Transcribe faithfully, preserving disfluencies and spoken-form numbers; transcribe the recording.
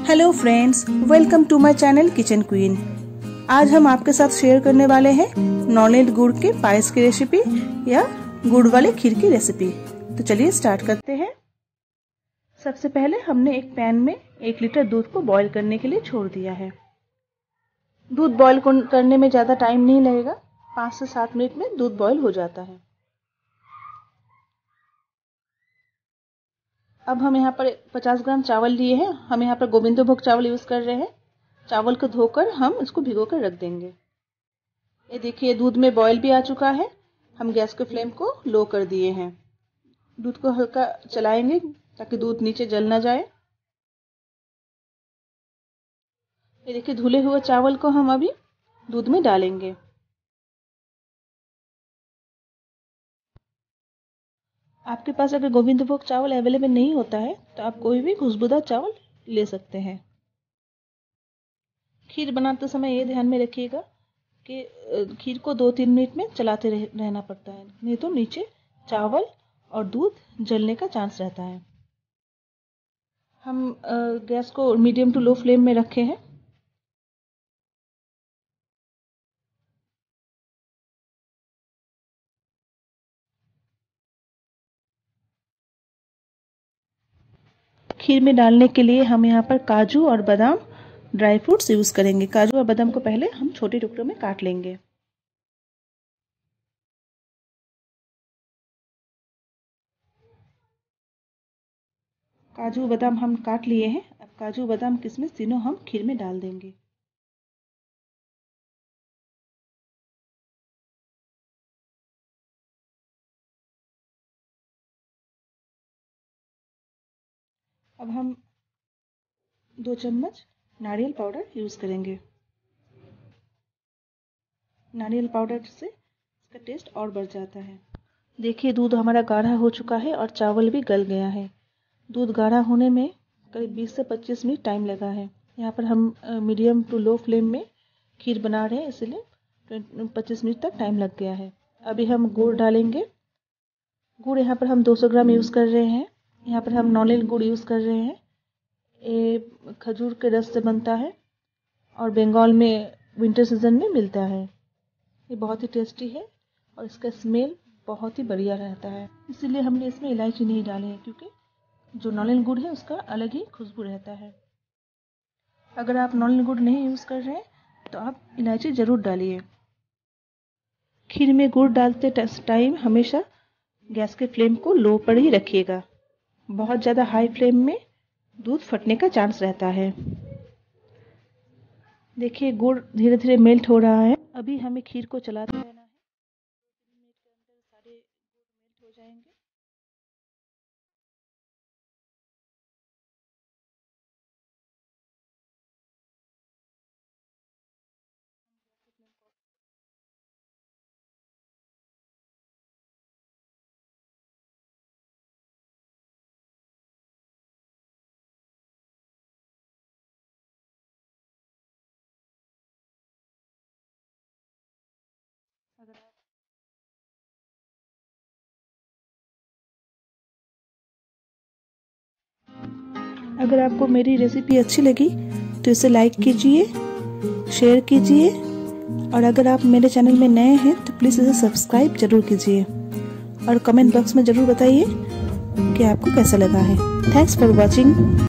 Hello friends, welcome to my channel kitchen queen. आज हम आपके साथ शेयर करने वाले हैं नॉलेज गुड़ के पायस की रेसिपी या गुड़ वाले खीर की रेसिपी। तो चलिए स्टार्ट करते हैं। सबसे पहले हमने एक पैन में एक लीटर दूध को बॉईल करने के लिए छोड़ दिया है। दूध बॉईल करने में ज़्यादा टाइम नहीं लगेगा, पाँच से सात मिनट में दूध बॉईल हो जाता है। अब हम यहाँ पर पचास ग्राम चावल लिए हैं। हम यहाँ पर गोविंदभोग चावल यूज़ कर रहे हैं। चावल को धोकर हम इसको भिगो कर रख देंगे। ये देखिए दूध में बॉईल भी आ चुका है। हम गैस के फ्लेम को लो कर दिए हैं। दूध को हल्का चलाएंगे ताकि दूध नीचे जल ना जाए। ये देखिए धुले हुए चावल को हम अभी दूध में डालेंगे। आपके पास अगर गोविंदभोग चावल अवेलेबल नहीं होता है तो आप कोई भी खुशबूदार चावल ले सकते हैं। खीर बनाते समय ये ध्यान में रखिएगा कि खीर को दो तीन मिनट में चलाते रह, रहना पड़ता है, नहीं तो नीचे चावल और दूध जलने का चांस रहता है। हम गैस को मीडियम टू लो फ्लेम में रखे हैं। खीर में डालने के लिए हम यहाँ पर काजू और बादाम ड्राई फ्रूट्स यूज़ करेंगे। काजू और बादाम को पहले हम छोटे टुकड़ों में काट लेंगे। काजू बादाम हम काट लिए हैं। अब काजू बादाम किशमिश तीनों हम खीर में डाल देंगे। अब हम दो चम्मच नारियल पाउडर यूज़ करेंगे। नारियल पाउडर से इसका टेस्ट और बढ़ जाता है। देखिए दूध हमारा गाढ़ा हो चुका है और चावल भी गल गया है। दूध गाढ़ा होने में करीब बीस से पच्चीस मिनट टाइम लगा है। यहाँ पर हम मीडियम टू लो फ्लेम में खीर बना रहे हैं, इसलिए पच्चीस मिनट तक टाइम लग गया है। अभी हम गुड़ डालेंगे। गुड़ यहाँ पर हम दो सौ ग्राम यूज़ कर रहे हैं। यहाँ पर हम नॉलेज गुड़ यूज़ कर रहे हैं। ये खजूर के रस से बनता है और बंगाल में विंटर सीजन में मिलता है। ये बहुत ही टेस्टी है और इसका स्मेल बहुत ही बढ़िया रहता है, इसीलिए हमने इसमें इलायची नहीं डाली है, क्योंकि जो नॉलेज गुड़ है उसका अलग ही खुशबू रहता है। अगर आप नॉलेज गुड़ नहीं यूज़ कर रहे हैं तो आप इलायची ज़रूर डालिए। खीर में गुड़ डालते टाइम हमेशा गैस के फ्लेम को लो पर ही रखिएगा। बहुत ज़्यादा हाई फ्लेम में दूध फटने का चांस रहता है। देखिए गुड़ धीरे धीरे मेल्ट हो रहा है। अभी हमें खीर को चलाते रहना है। दो तीन मिनट के अंदर सारे गुड़ मेल्ट हो जाएंगे। अगर आप अगर आपको मेरी रेसिपी अच्छी लगी तो इसे लाइक कीजिए, शेयर कीजिए और अगर आप मेरे चैनल में नए हैं तो प्लीज़ इसे सब्सक्राइब जरूर कीजिए और कमेंट बॉक्स में ज़रूर बताइए कि आपको कैसा लगा है। Thanks for watching.